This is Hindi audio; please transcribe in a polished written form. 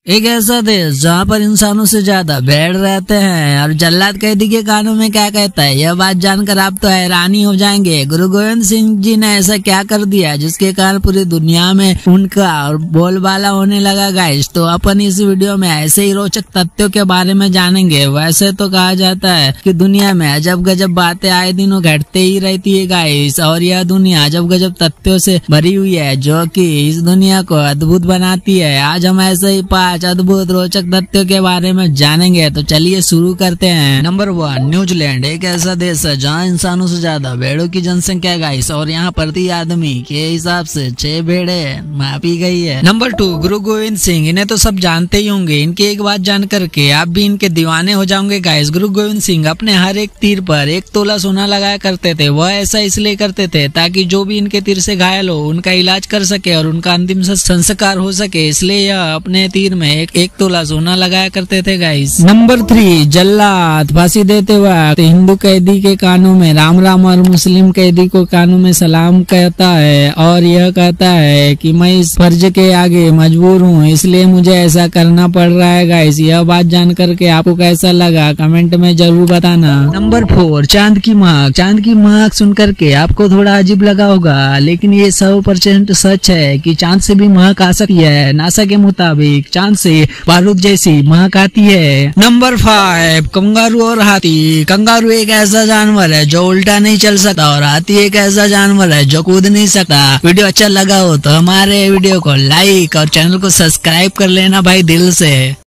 एक ऐसा देश जहाँ पर इंसानों से ज्यादा भेड़ रहते हैं। और जल्लाद कैदी के कानों में क्या कहता है, यह बात जानकर आप तो हैरानी हो जाएंगे। गुरु गोविंद सिंह जी ने ऐसा क्या कर दिया जिसके कारण पूरी दुनिया में उनका और बोलबाला होने लगा गाइस। तो अपन इस वीडियो में ऐसे ही रोचक तथ्यों के बारे में जानेंगे। वैसे तो कहा जाता है कि दुनिया में अजब गजब बातें आए दिनों घटते ही रहती है गाइस, और यह दुनिया अजब गजब तथ्यों से भरी हुई है जो कि इस दुनिया को अद्भुत बनाती है। आज हम ऐसे ही अद्भुत रोचक तथ्यों के बारे में जानेंगे। तो चलिए शुरू करते हैं। नंबर 1, न्यूजीलैंड एक ऐसा देश है जहां इंसानों से ज्यादा भेड़ों की जनसंख्या गाइस, और यहां प्रति आदमी के हिसाब से 6 भेड़े मापी गई है। नंबर 2, गुरु गोविंद सिंह, इन्हें तो सब जानते ही होंगे। इनकी एक बात जान करके आप भी इनके दीवाने हो जाओगे गाइस। गुरु गोविंद सिंह अपने हर एक तीर पर 1 तोला सोना लगाया करते थे। वह ऐसा इसलिए करते थे ताकि जो भी इनके तीर से घायल हो उनका इलाज कर सके और उनका अंतिम संस्कार हो सके, इसलिए यह अपने तीर में एक तोला सोना लगाया करते थे गाइस। नंबर 3, जल्लाद फांसी देते वक्त हिंदू कैदी के कानों में राम राम और मुस्लिम कैदी को कानों में सलाम कहता है, और यह कहता है कि मैं इस फर्ज के आगे मजबूर हूँ, इसलिए मुझे ऐसा करना पड़ रहा है गाइस। यह बात जान करके आपको कैसा लगा कमेंट में जरूर बताना। नंबर 4, चांद की महक। चांद की महक सुन करके आपको थोड़ा अजीब लगा होगा, लेकिन ये 100% सच है कि चांद से भी महक आ सकती है। नासा के मुताबिक चांद से बारूद जैसी महक आती है। नंबर 5, कंगारू और हाथी। कंगारू एक ऐसा जानवर है जो उल्टा नहीं चल सकता, और हाथी एक ऐसा जानवर है जो कूद नहीं सकता। वीडियो अच्छा लगा हो तो हमारे वीडियो को लाइक और चैनल को सब्सक्राइब कर लेना भाई दिल से।